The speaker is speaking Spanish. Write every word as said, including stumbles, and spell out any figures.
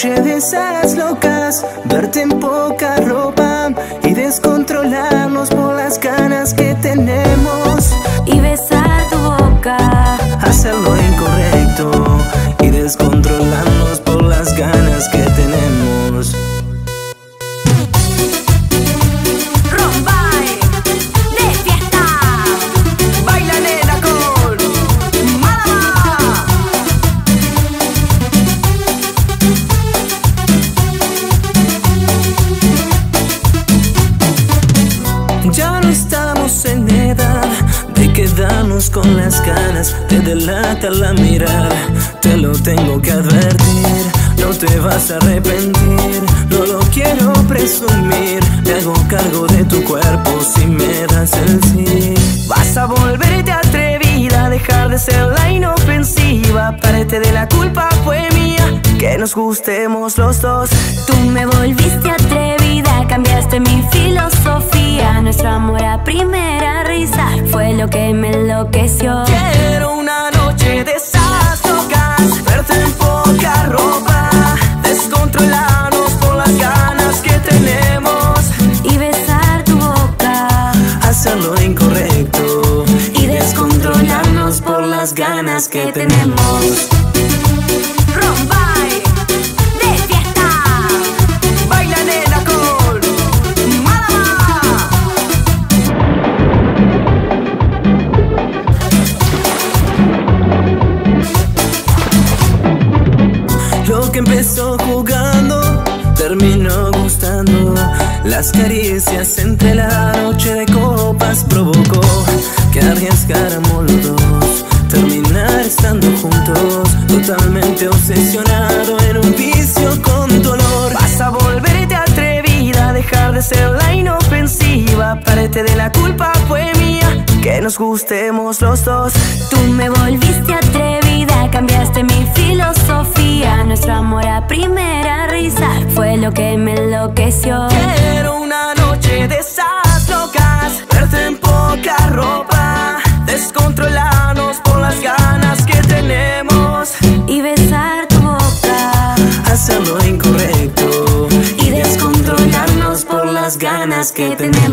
noche de esas locas, verte en poca ropa y descontrolarnos por las ganas que tenemos. Y besar tu boca, hacer lo incorrecto y descontrolarnos por las ganas que tenemos. Rombay, de fiesta, Baila nena con Malama. Ya no estamos en edad de quedarnos con las ganas, te delata la mirada, te lo tengo que advertir. No te vas a arrepentir, no lo quiero presumir. Me hago cargo de tu cuerpo si me das el sí. Vas a volverte atrevida, dejar de ser la inofensiva. Parte de la culpa fue mía, que nos gustemos los dos. Tú me volviste atrevida, cambiaste mi filosofía. Nuestro amor a primera risa fue lo que me enloqueció. Quiero una noche de esas locas, verte en poca ropa, descontrolarnos por las ganas que tenemos. Y besar tu boca, Hacer lo incorrecto y descontrolarnos por las ganas que tenemos. Rombay, De fiesta, baila nena con Malama. Lo que empezó jugando terminó gustando. Las caricias entre la noche de copas provocó que arriesgáramos los dos, terminar estando juntos, totalmente obsesionado en un vicio con dolor. Vas a volverte atrevida, dejar de ser la inofensiva. Parte de la culpa fue mía, que nos gustemos los dos. Tú me volviste atrevida, cambiaste mi filosofía. Nuestro amor a primera risa fue lo que me enloqueció. Quiero una noche de esas locas, verte en poca ropa, descontrolarnos por las ganas que tenemos. Y besar tu boca, Hacer lo incorrecto y descontrolarnos por las ganas que tenemos.